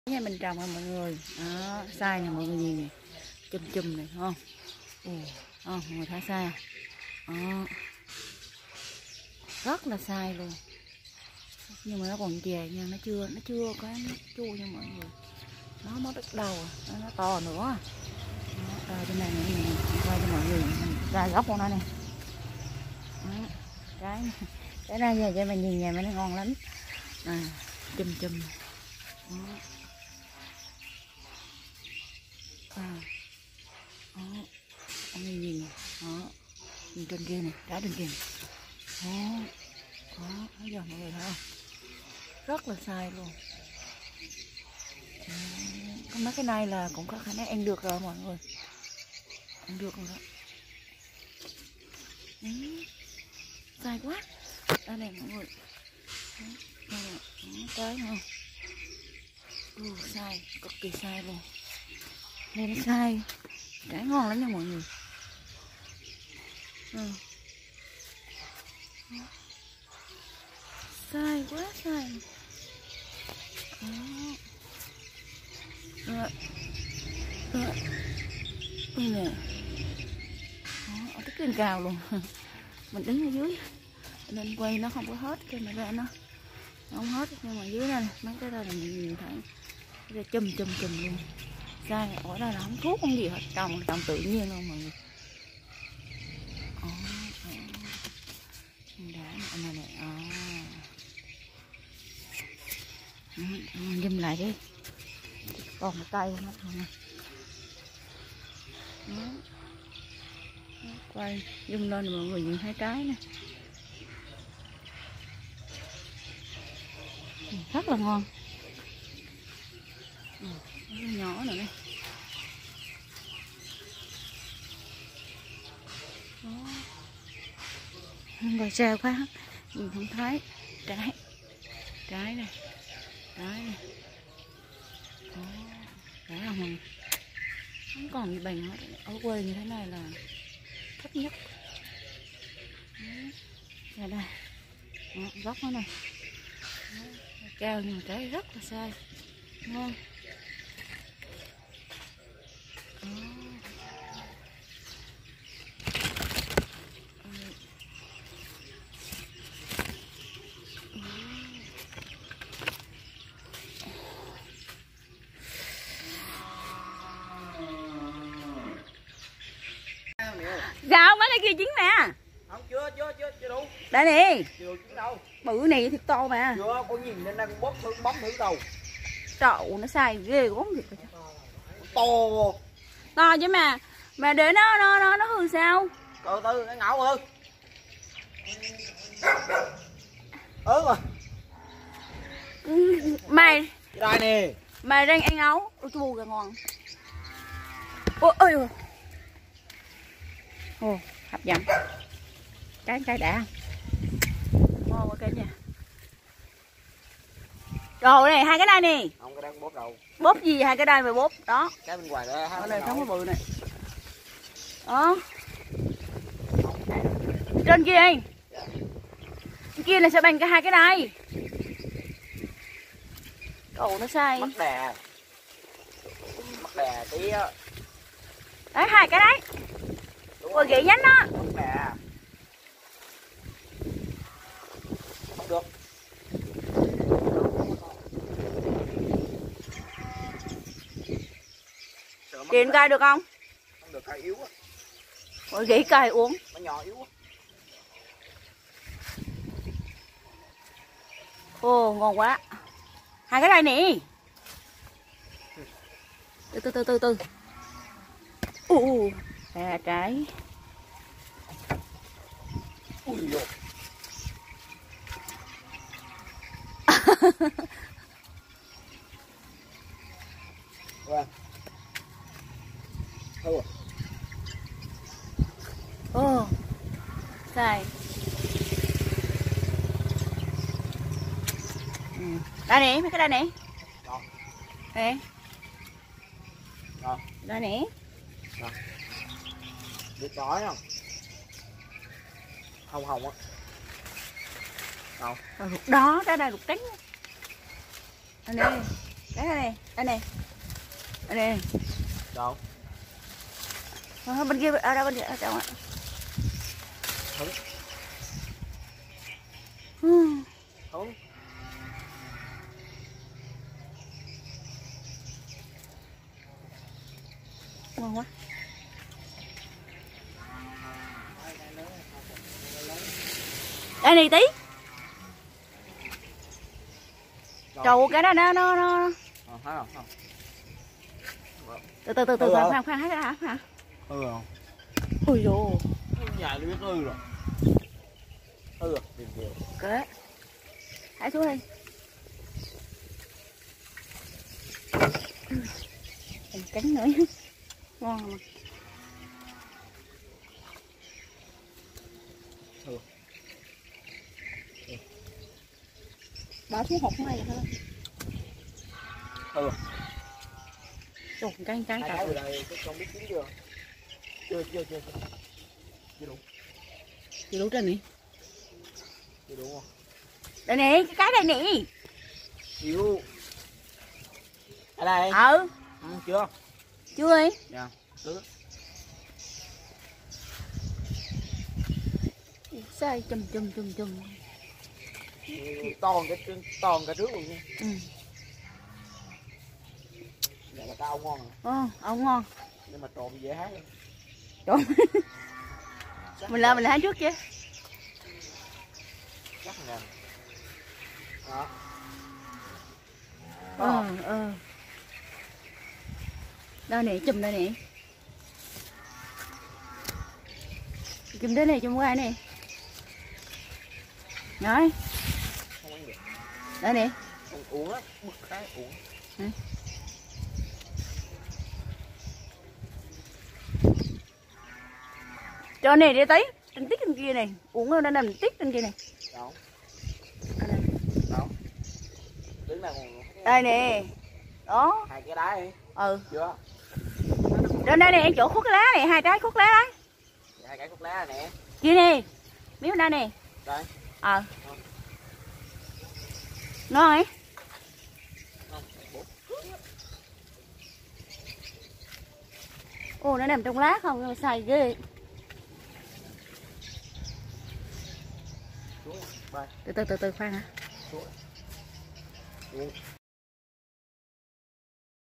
Nha mình trồng rồi mọi người. Đó, sai nè mọi người nhìn nè. Chùm chùm này không? Mọi người thấy sai à? Đó. Rất là sai luôn. Nhưng mà nó còn về nha, nó chưa có nó chua nha mọi người. Nó mới bắt đầu, nó to nữa. Đó, trên này nè, quay cho mọi người mình ra góc của nó nè. Cái này giờ cho mình nhìn nhà nó ngon lắm. Chùm chùm. Đó. Ông nhìn đó, nhìn trên kia này, trái trên kia này. Đó, bây giờ mọi người thấy không? Rất là sai luôn. Mấy cái này là cũng có khả năng ăn được rồi mọi người, ăn được rồi đó. Sai quá. Đây này mọi người, đây này, trái không? Sai, cực kỳ sai luôn. Đây nó sai, trái ngon lắm nha mọi người. Sai quá sai. Đây nè. Ở cái kênh cao luôn. Mình đứng ở dưới nên quay nó không có hết camera, nó không hết, nhưng mà dưới đây mấy cái đây là mình nhìn thấy đây chùm luôn. Sai ở đây là không thuốc không gì hết, trồng tự nhiên luôn mọi người. Zoom lại đi, còn một tay mất rồi nè. Quay zoom lên mọi người nhìn thấy trái nè, rất là ngon. Nhỏ nữa đây. Rồi sao quá nhìn không thấy trái này, trái không, không còn gì bằng hết. Ở quê như thế này là thích nhất. Ra đây, góc nó này, cao nhưng mà trái rất là sai, ngon. Gạo mấy cái kia chín nè. Không, chưa đủ. Đây nè. Chưa đủ chín đâu. Bự này thiệt to mà. Chưa, con nhìn lên đây con bấm thử đâu. Trậu nó sai ghê gớm thiệt. To. To chứ mà để nó hư sao? Từ từ nó ngậu rồi. Rồi. Mày Đây nè. Mày đang ăn ấu, chua kìa ngon. Ôi. Hấp dẫn. Cái đã. Ngon quá kìa nha. Rồi này, hai cái đây nè. Không, cái đang bóp đâu. Bóp gì hai cái đây mà bóp đó. Cái bên ngoài đó. Ở đây không có bự này. Đó. Trên kia đi. Trên kia là sẽ bằng cái hai cái này. Cậu nó sai. Mắc đè tí á. Đấy, hai cái đấy. Rồi gậy nhánh đó. Mắc đè. Không được. Điện cài được không? Không được, cài yếu á. Rồi gậy cài uống. Nó nhỏ yếu á. Ngon quá. Hai cái đây nè. Từ. Đây là trái. Ui dồi. Wow. Sai. Đây nè, mấy cái đây nè. Nè. Đây nè. Được tỏi không? Hồng á. Đâu? Đó, trái đây lục trắng. Đây nè. Cái này đây này, đây này. Đâu? Bên kia ở đâu bên kia ở đâu ạ? Không. Không. Ngon quá. Đây này tí. Trầu cái đó nó. Hả không? Không. Từ khoan hết hả? Hả? Không. Ui dồi. Nhà nó biết rồi. Rồi, tìm kìa. Kệ. Thả xuống đi. Còn cánh nữa. Ngon mà. Bỏ xuống hộp này thôi. Trời, căng Hai cái ở đây không biết chín chưa? Chưa đủ. Chưa đủ trên này. Chưa đủ không? Đây nè, cái đây nè. Chịu. Ở đây. Ừ. Chưa? Chưa đi. Dạ. Được. Sai chùm. To cái trước luôn nha. Ừ. Dạ là tao ngon rồi. Ông ngon. Nhưng mà trộn dễ hái luôn. Trộn. Mình làm hái trước chứ. Chắc là đó. Đây nè, chùm đây nè. Chùm đây nè, chùm qua nè. Rồi. Không ăn được. Đây nè. Uống á, bực cái uống. Cho này đi tí, trên tích trên kia này, uống nó nằm tích trên kia này. Đâu? Đâu? Đứng này còn. Đây nè. Đó. Hai cái đá đi. Ừ. Chưa? Trên đây nè, chỗ khúc lá này, 2 trái khúc lá đấy. Hai cái cúc lá nè. Kia nè. Miếng đây nè. Đây. Ngon ấy. Ồ, nó nằm trong lá không, xài ghê. Từ khoan hả?